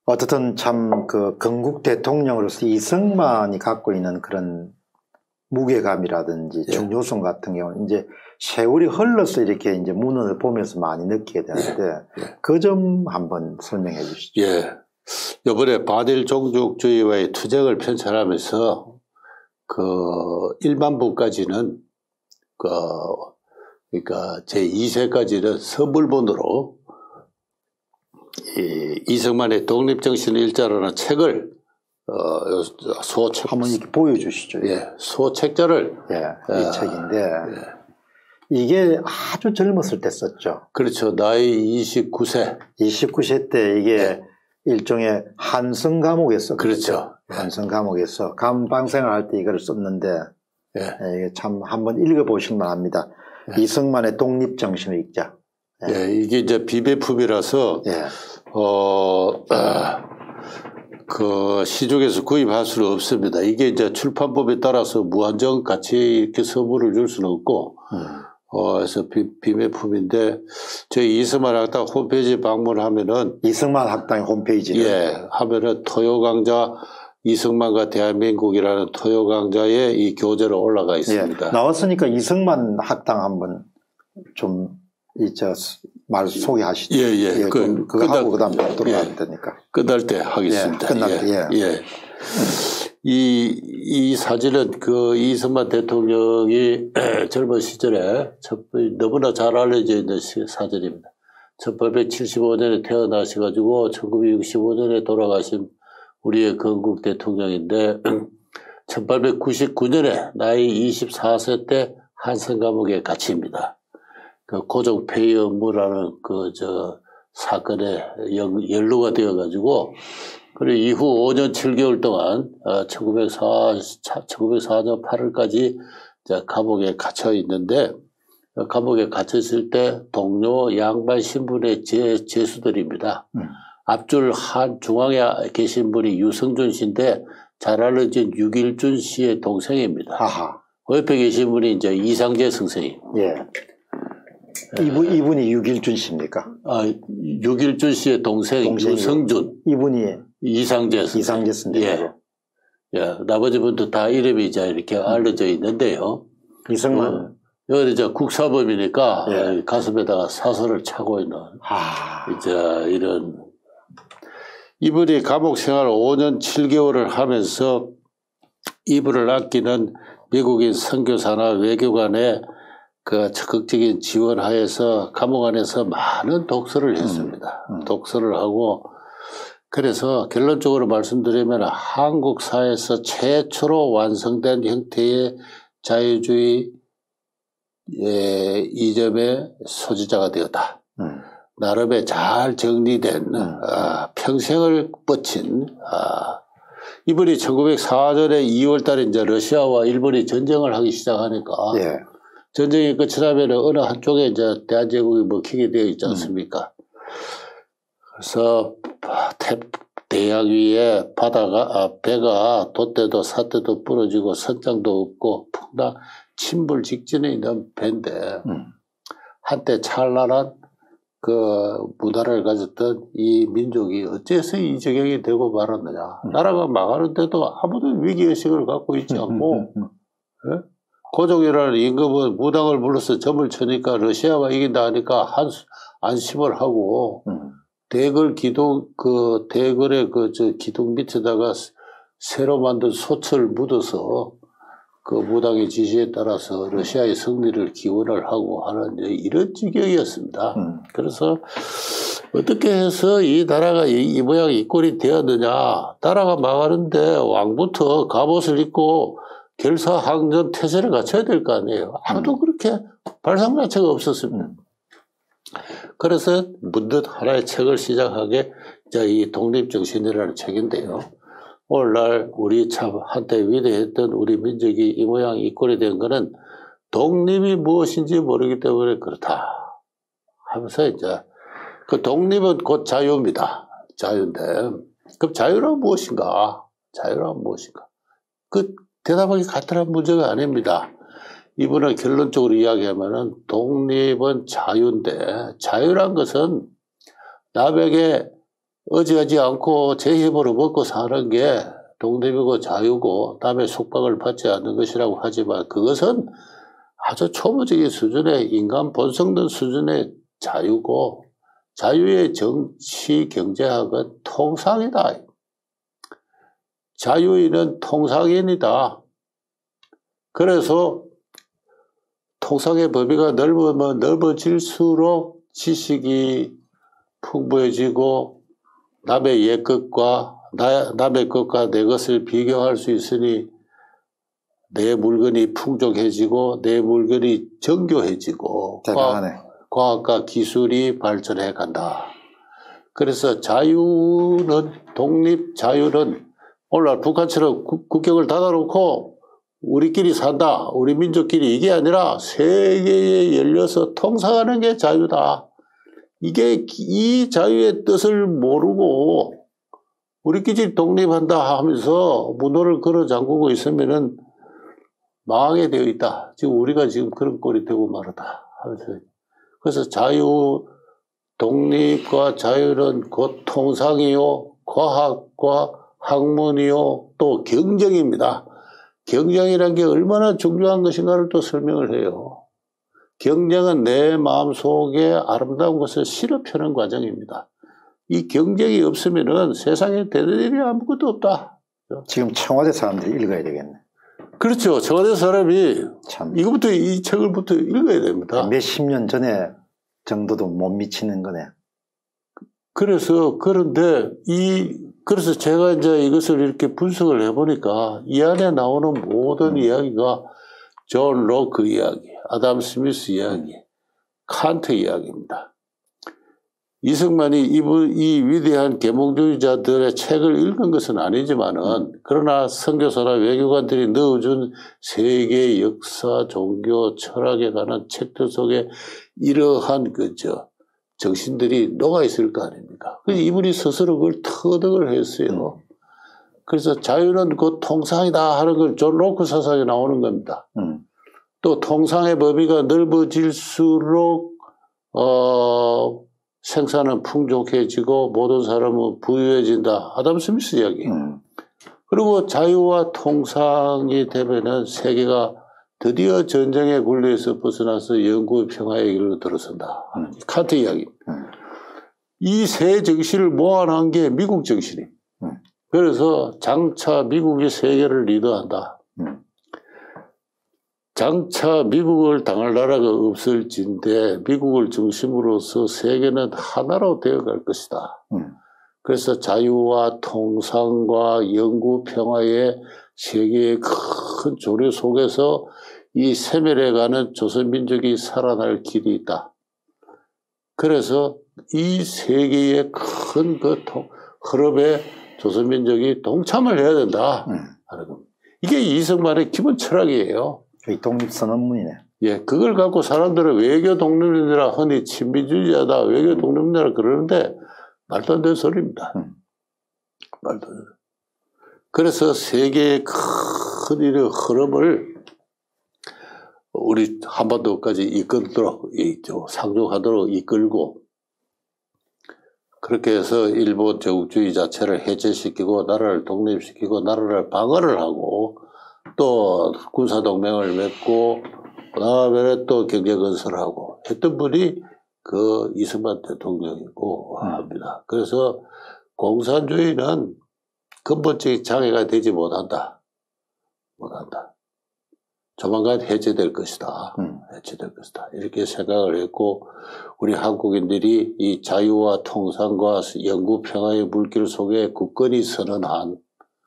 어쨌든 참 그 건국 대통령으로서 이승만이 갖고 있는 그런 무게감이라든지 예. 중요성 같은 경우는 이제 세월이 흘러서 이렇게 이제 문헌을 보면서 많이 느끼게 되는데 예. 그 점 한번 설명해 주시죠. 예. 이번에 반일 종족주의와의 투쟁을 편찬하면서 그 일반부까지는 그러니까 제2세까지는 서물본으로 이 이승만의 독립정신의 일자라는 책을 소책 한번 이렇게 보여주시죠. 예, 소책자를 예, 이 책인데 이게 아주 젊었을 때 썼죠. 그렇죠. 나이 29세. 29세 때 이게 일종의 한성 감옥에서 그렇죠. 한성 감옥에서 감방생활 할 때 이걸 썼는데 이게 참 한번 읽어보실 만합니다. 이승만의 독립정신의 읽자. 이게 이제 비배품이라서 그 시중에서 구입할 수는 없습니다. 이게 이제 출판법에 따라서 무한정 같이 이렇게 서부를 줄 수는 없고 그래서 비매품인데 저희 이승만 학당 홈페이지 방문하면은 이승만 학당의 홈페이지를 하면은 토요강좌 이승만과 대한민국이라는 토요강좌에 이 교재로 올라가 있습니다. 나왔으니까 이승만 학당 한번 좀 말 소개하시죠. 그거 하고 그다음 돌아가야 되니까. 끝날 때 하겠습니다. 끝날 때. 이 사진은 그 이승만 대통령이 젊은 시절에 너무나 잘 알려져 있는 사진입니다. 1875년에 태어나셔가지고 1965년에 돌아가신 우리의 건국 대통령인데 1899년에 나이 24세 때 한성 감옥에 갇힙니다. 그 고종폐위 업무라는 사건에 연루가 되어가지고 그리고 이후 5년 7개월 동안 1904년 8월까지 감옥에 갇혀 있는데 감옥에 갇혀 있을 때 동료 양반 신분의 제수들입니다. 앞줄 한 중앙에 계신 분이 유성준 씨인데 잘 알려진 육일준 씨의 동생입니다. 아하. 옆에 계신 분이 이제 이상재 선생님. 이분이 육일준 씨입니까? 육일준 씨의 동생 유성준. 이분이 이상재 선생님. 나머지 분도 다 이름이 이제 이렇게 알려져 있는데요. 이승만. 여기 이제 국사범이니까 가슴에다가 사설을 차고 있는 이제 이런 이분이 감옥 생활 5년 7개월을 하면서 이분을 아끼는 미국인 선교사나 외교관의 그 적극적인 지원하에서 감옥 안에서 많은 독서를 했습니다. 독서를 하고 그래서 결론적으로 말씀드리면 한국 사회에서 최초로 완성된 형태의 자유주의 이점의 소지자가 되었다. 나름의 잘 정리된 평생을 뻗친 이분이 1904년에 2월 달에 이제 러시아와 일본이 전쟁을 하기 시작하니까 전쟁이 끝이 나면 어느 한쪽에 이제 대한제국이 먹히게 되어 있지 않습니까? 그래서 대양 위에 배가 돛대도 삿대도 부러지고 선장도 없고 풍랑 침몰 직전에 있는 배인데 한때 찬란한 그 문화를 가졌던 이 민족이 어째서 이 지경이 되고 말았느냐. 나라가 망하는데도 아무도 위기의식을 갖고 있지 않고 고종이라는 임금은 무당을 불러서 점을 쳐니까 러시아가 이긴다 하니까 안심을 하고 대궐의 기둥 밑에다가 새로 만든 소철을 묻어서 그 무당의 지시에 따라서 러시아의 승리를 기원을 하고 하는 이런 지경이었습니다. 그래서 어떻게 해서 이 나라가 이 모양 이 꼴이 되었느냐. 나라가 망하는데 왕부터 갑옷을 입고 결사항전 태세를 갖춰야 될 거 아니에요. 아무도 그렇게 발상자체가 없었습니다. 그래서 문득 하나의 책을 시작하게 이 독립정신이라는 책인데요. 오늘날 우리 참 한때 위대했던 우리 민족이 이 모양 이 꼴이 된 거는 독립이 무엇인지 모르기 때문에 그렇다 하면서 이제 그 독립은 곧 자유입니다. 자유인데 그럼 자유란 무엇인가? 자유란 무엇인가? 그 대답하기 간단한 문제가 아닙니다. 이분은 결론적으로 이야기하면은 독립은 자유인데 자유란 것은 남에게 의지하지 않고 제 힘으로 먹고 사는 게 독립이고 자유고 남의 속박을 받지 않는 것이라고 하지만 그것은 아주 초보적인 수준의 인간 본성된 수준의 자유고 자유의 정치 경제학은 통상이다. 자유인은 통상인이다. 그래서 통상의 범위가 넓으면 넓어질수록 지식이 풍부해지고 남의 옛 것과 남의 것과 내 것을 비교할 수 있으니 내 물건이 풍족해지고 내 물건이 정교해지고 과학과 기술이 발전해 간다. 그래서 자유는 독립 자유는 오늘날 북한처럼 국경을 닫아놓고 우리끼리 산다. 우리 민족끼리 이게 아니라 세계에 열려서 통상하는 게 자유다. 이게 이 자유의 뜻을 모르고 우리끼리 독립한다 하면서 문호를 걸어 잠그고 있으면은 망하게 되어 있다. 지금 우리가 지금 그런 꼴이 되고 말하다. 그래서 자유, 독립과 자유는 곧 통상이요, 과학과 학문이요, 또 경쟁입니다. 경쟁이라는 게 얼마나 중요한 것인가를 또 설명을 해요. 경쟁은 내 마음속에 아름다운 것을 실어 펴는 과정입니다. 이 경쟁이 없으면은 세상에 되는 일이 아무것도 없다. 지금 청와대 사람들이 읽어야 되겠네. 그렇죠. 청와대 사람이 참 이거부터 이 책을부터 읽어야 됩니다. 몇십 년 전에 정도도 못 미치는 거네. 그래서 그래서 제가 이제 이것을 이렇게 분석을 해보니까 이 안에 나오는 모든 이야기가 존 로크 이야기, 아담 스미스 이야기, 칸트 이야기입니다. 이승만이 이 위대한 계몽주의자들의 책을 읽은 것은 아니지만은 그러나 선교사나 외교관들이 넣어준 세계 역사, 종교, 철학에 관한 책들 속에 이러한 정신들이 녹아 있을 거 아닙니까? 그래서 이분이 스스로 그걸 터득을 했어요. 그래서 자유는 곧 통상이다 하는 걸 존 로크 사상에 나오는 겁니다. 또 통상의 범위가 넓어질수록 생산은 풍족해지고 모든 사람은 부유해진다. 아담 스미스 이야기. 그리고 자유와 통상이 되면은 세계가 드디어 전쟁의 굴레에서 벗어나서 영구의 평화의 길로 들어선다. 칸트 이야기. 이 세 정신을 모아놓은 게 미국 정신이에요. 그래서 장차 미국이 세계를 리더한다. 장차 미국을 당할 나라가 없을진데 미국을 중심으로서 세계는 하나로 되어갈 것이다. 그래서 자유와 통상과 영구 평화의 세계의 큰 조류 속에서 이 세멸해가는 조선민족이 살아날 길이 있다. 그래서 이 세계의 큰 흐름에 조선민족이 동참을 해야 된다. 하는 겁니다. 이게 이승만의 기본 철학이에요. 독립선언문이네. 예, 그걸 갖고 사람들은 외교 독립론이라 흔히 친미주의자다, 외교 독립론이라 그러는데 말도 안 되는 소리입니다. 말도 안 되는. 그래서 세계의 큰 일의 흐름을 우리 한반도까지 이끌도록, 상륙하도록 이끌고, 그렇게 해서 일본 제국주의 자체를 해체시키고, 나라를 독립시키고, 나라를 방어를 하고, 또 군사동맹을 맺고, 그 다음에 또 경제건설하고 했던 분이 그 이승만 대통령이고 합니다. 그래서 공산주의는 근본적인 장애가 되지 못한다. 조만간 해제될 것이다. 해제될 것이다. 이렇게 생각을 했고, 우리 한국인들이 이 자유와 통상과 영구 평화의 물길 속에 굳건히 선언한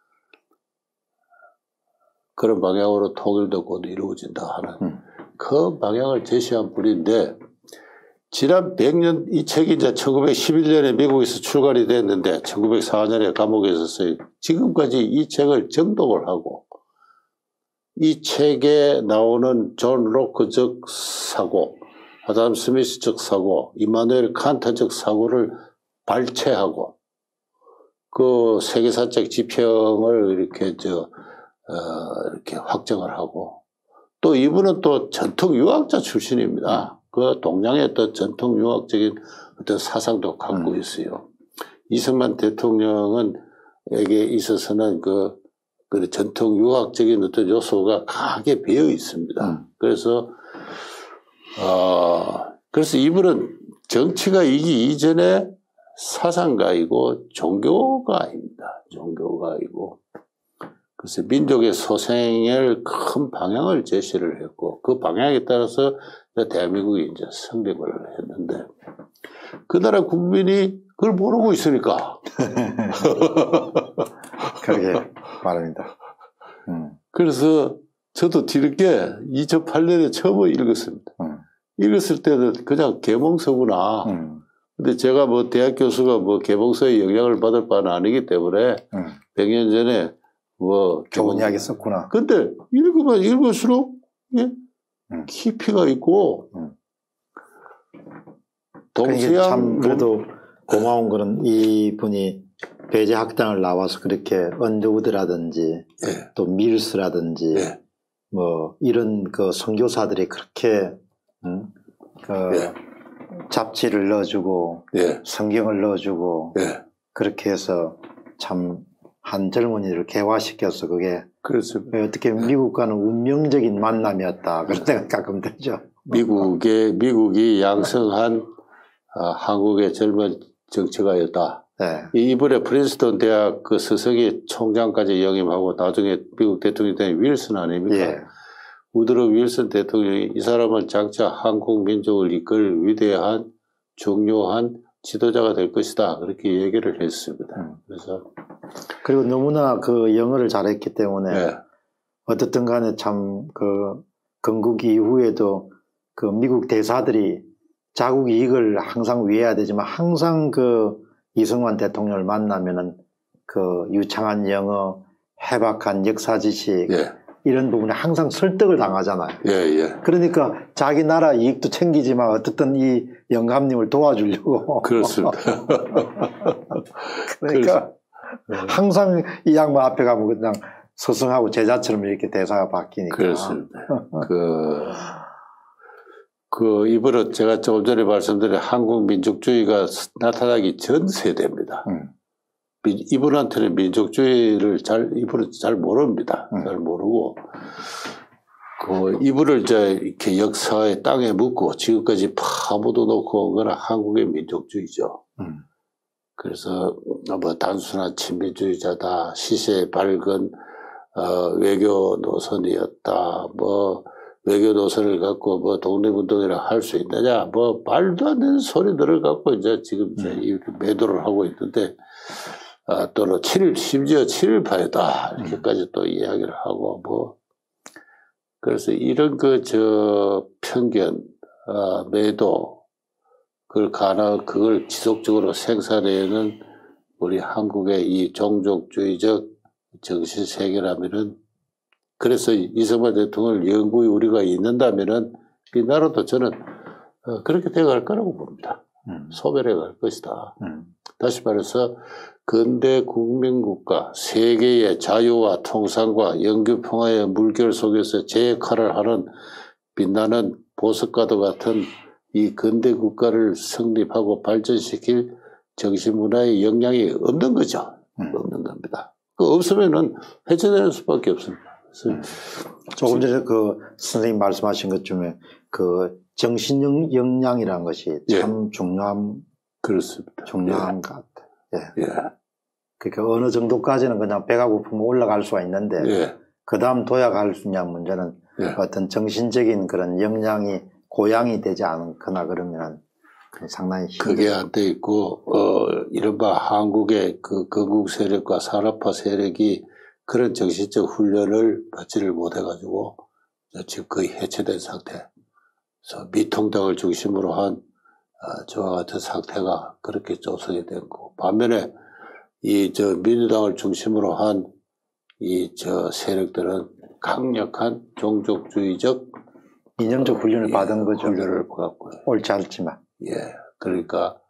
그런 방향으로 통일도 곧 이루어진다 하는 그 방향을 제시한 분인데, 지난 100년, 이 책이 이제 1911년에 미국에서 출간이 됐는데 1904년에 감옥에 있었어요. 지금까지 이 책을 정독을 하고 이 책에 나오는 존 로크적 사고, 아담 스미스적 사고, 이마누엘 칸트적 사고를 발췌하고 그 세계사적 지평을 이렇게 이렇게 확정을 하고, 또 이분은 또 전통 유학자 출신입니다. 그 동양의 어떤 전통 유학적인 어떤 사상도 갖고 있어요. 이승만 대통령에게 있어서는 그 전통 유학적인 어떤 요소가 강하게 배어 있습니다. 그래서 이분은 정치가 이기 이전에 사상가이고 종교가입니다. 종교가이고. 그래서 민족의 소생을 큰 방향을 제시를 했고, 그 방향에 따라서 대한민국이 이제 성립을 했는데, 그 나라 국민이 그걸 모르고 있으니까. 그러게 말입니다. 그래서 저도 뒤늦게 2008년에 처음 읽었습니다. 읽었을 때는 그냥 개몽서구나. 근데 제가 뭐 대학 교수가 뭐 개몽서에 영향을 받을 바는 아니기 때문에 100년 전에 뭐 좋은 이야기 썼구나. 근데 읽으면 읽을수록 예? 깊이가 있고 동서양 참 그래도 고마운 거는 이분이 배제 학당을 나와서 그렇게 언더우드라든지 예. 또 밀스라든지 예. 뭐 이런 그 선교사들이 그렇게 예. 잡지를 넣어주고 예. 성경을 넣어주고 예. 그렇게 해서 참 한 젊은이를 개화시켜서 그게 그렇습니다. 어떻게 미국과는 운명적인 만남이었다 그런 생각 가끔 들죠. 미국이 양성한 한국의 젊은 정치가였다. 네. 이번에 프린스턴 대학 그 스석이 총장까지 역임하고 나중에 미국 대통령이 된 윌슨 아닙니까? 예. 우드로 윌슨 대통령이 이 사람은 장차 한국 민족을 이끌 위대한 중요한 지도자가 될 것이다. 그렇게 얘기를 했습니다. 그래서 그리고 너무나 그 영어를 잘했기 때문에 네. 어떻든 간에 참 그 건국 이후에도 그 미국 대사들이 자국 이익을 항상 위해야 되지만 항상 그 이승만 대통령을 만나면은 그 유창한 영어, 해박한 역사 지식 예. 이런 부분에 항상 설득을 당하잖아요. 예, 예. 그러니까 자기 나라 이익도 챙기지만 어떻든 이 영감님을 도와주려고. 그렇습니다. 그러니까 항상 이 양반 앞에 가면 그냥 스승하고 제자처럼 이렇게 대사가 바뀌니까. 그렇습니다. 이번에 제가 조금 전에 말씀드린 한국 민족주의가 나타나기 전 세대입니다. 이분한테는 민족주의를 이분은 잘 모릅니다. 잘 모르고, 이분을 이렇게 역사의 땅에 묻고 지금까지 파묻어 놓고 온 거는 한국의 민족주의죠. 그래서 뭐 단순한 친민주의자다, 시세에 밝은 외교 노선이었다, 뭐 외교 노선을 갖고 뭐 독립운동이라 할 수 있느냐, 뭐 말도 안 되는 소리들을 갖고 이제 지금 이렇게 매도를 하고 있는데, 또는 심지어 7.18이다 이렇게까지 또 이야기를 하고 뭐 그래서 이런 편견, 매도 그걸 지속적으로 생산해내는 우리 한국의 이 종족주의적 정신 세계라면은 그래서 이승만 대통령을 영구히 우리가 잊는다면은 이 나라도 저는 그렇게 되어갈 거라고 봅니다. 소멸해 갈 것이다. 다시 말해서 근대 국민국가 세계의 자유와 통상과 영규평화의 물결 속에서 제 역할을 하는 빛나는 보석과도 같은 이 근대 국가를 성립하고 발전시킬 정신문화의 역량이 없는 거죠. 없는 겁니다. 없으면은 해체되는 수밖에 없습니다. 조금 전에 그 선생님 말씀하신 것 중에 그 정신 역량이라는 것이 참 그렇습니다. 중요한 것 같아요. 예. 예. 그러니까 어느 정도까지는 그냥 배가 고프면 올라갈 수가 있는데 그 다음 도약할 수 있냐 문제는 어떤 정신적인 그런 역량이 고양이 되지 않거나 그러면 상당히 그게 안 돼 있고 이른바 한국의 그 건국 세력과 산업화 세력이 그런 정신적 훈련을 받지를 못해가지고 지금 거의 해체된 상태. 그래서 미통당을 중심으로 한 저와 같은 상태가 그렇게 조성이 된 거고, 반면에 민주당을 중심으로 한 세력들은 강력한 종족주의적 이념적 훈련을 받은 거죠. 훈련을 받았고요. 옳지 않지만. 예. 그러니까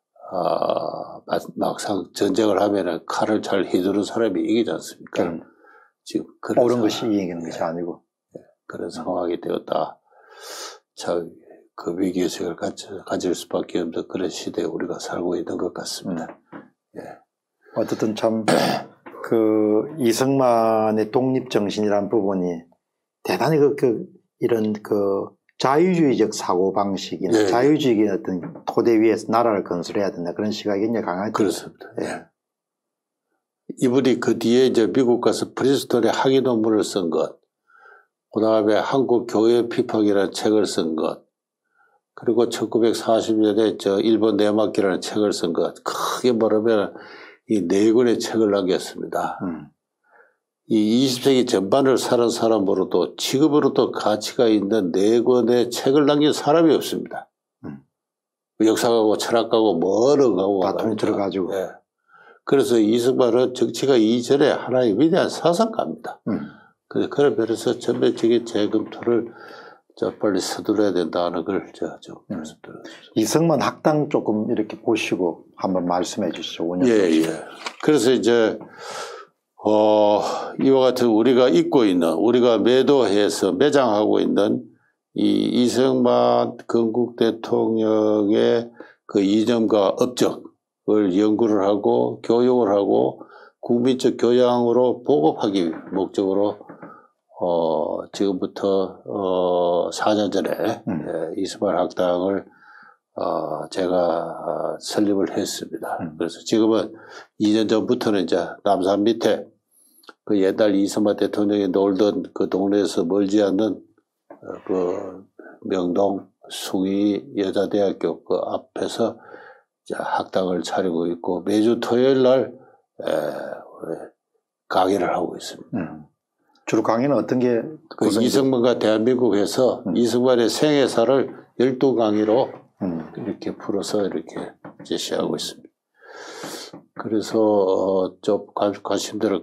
막상 전쟁을 하면은 칼을 잘 휘두르는 사람이 이기지 않습니까? 지금 옳은 것이 이기는 것이 아니고 그런 상황이 되었다. 참 그 위기의식을 가질 수밖에 없는 그런 시대에 우리가 살고 있는 것 같습니다. 예. 어쨌든 참 그 이승만의 독립정신이라는 부분이 대단히 이런 자유주의적 사고방식이나 예. 자유주의의 어떤 토대 위에서 나라를 건설해야 된다. 그런 시각이 굉장히 강하죠. 그렇습니다. 예. 이분이 그 뒤에 이제 미국 가서 프린스턴에 학위 논문을 쓴 것, 그 다음에 한국 교회 피팍이라는 책을 쓴 것, 그리고 1940년에 일본 내막기라는 책을 쓴 것, 크게 말하면 이 4권의 책을 남겼습니다. 이 20세기 전반을 사는 사람으로도 지금으로도 가치가 있는 4권의 책을 남긴 사람이 없습니다. 역사가고 철학가고 뭐를 가고 다 통틀어가지고. 예. 그래서 이승만은 정치가 이전에 하나의 위대한 사상가입니다. 그래서 그런 면에서 전면적인 재검토를 빨리 서둘러야 된다는 걸 제가 좀 말씀드렸습니다. 이승만 학당 조금 이렇게 보시고 한번 말씀해 주시죠. 예. 그래서 이제 이와 같은 우리가 입고 있는, 우리가 매도해서 매장하고 있는 이 이승만 건국 대통령의 그 이념과 업적을 연구를 하고 교육을 하고 국민적 교양으로 보급하기 목적으로 지금부터 4년 전에 이승만 학당을 제가 설립을 했습니다. 그래서 지금은 2년 전부터는 이제 남산 밑에 그 옛날 이승만 대통령이 놀던 그 동네에서 멀지 않는 그 명동 숭이 여자대학교 그 앞에서 이제 학당을 차리고 있고 매주 토요일 날 강의를 하고 있습니다. 주로 강의는 어떤 게? 그 이승만과 대한민국에서 이승만의 생애사를 12강의로 이렇게 풀어서 이렇게 제시하고 있습니다. 그래서 좀 관심들을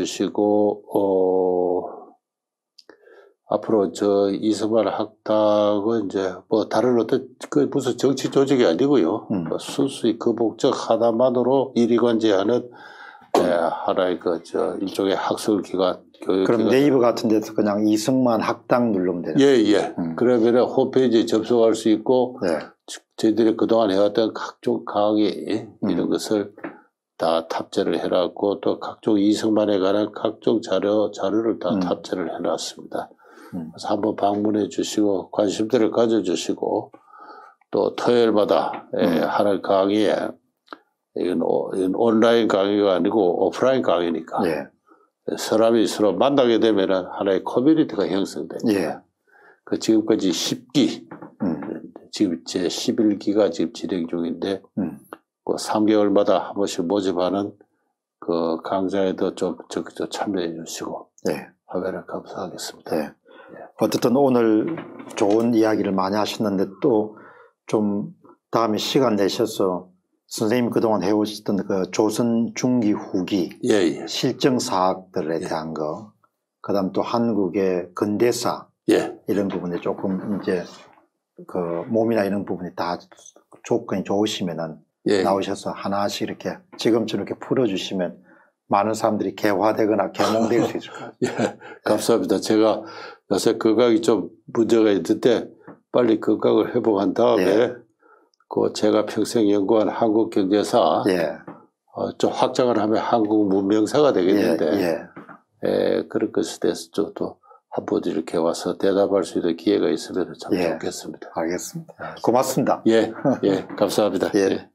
가져주시고 앞으로 이승만 학당은 이제 뭐 다른 어떤 무슨 정치 조직이 아니고요. 순수히 그 목적 하나만으로 이리관지하는 하나의 일종의 학술 기관, 교육 그럼 기관. 네이버 같은 데서 그냥 이승만 학당 누르면 되나요? 예. 그러면 홈페이지에 접속할 수 있고 저희들이 그동안 해왔던 각종 강의 이런 것을 다 탑재를 해놨고 또 각종 이승만에 관한 각종 자료를 다 탑재를 해놨습니다. 그래서 한번 방문해 주시고 관심들을 가져주시고 또 토요일마다 하는 강의에 이건 온라인 강의가 아니고 오프라인 강의니까 사람이 서로 만나게 되면 하나의 커뮤니티가 형성됩니다. 그 지금까지 10기 지금 제 11기가 지금 진행 중인데 그 3개월마다 한 번씩 모집하는 그 강좌에도 좀 적극적으로 참여해 주시고 하면 감사하겠습니다. 어쨌든 오늘 좋은 이야기를 많이 하셨는데 또 좀 다음에 시간 내셔서 선생님 그동안 해오셨던 그 조선 중기 후기 실정 사학들에 대한 거, 그다음 또 한국의 근대사 이런 부분에 조금 이제 그 몸이나 이런 부분이 다 조건이 좋으시면은 나오셔서 하나씩 이렇게 지금처럼 이렇게 풀어주시면 많은 사람들이 개화되거나 개몽될 수 있을 것 같아요. 감사합니다. 제가 요새 건강이 좀 문제가 있는데 빨리 건강을 회복한 다음에 그 제가 평생 연구한 한국 경제사 좀 확장을 하면 한국 문명사가 되겠는데 그런 것에 대해서 좀 또 한번 이렇게 와서 대답할 수 있는 기회가 있으면 참 좋겠습니다. 알겠습니다. 고맙습니다. 감사합니다.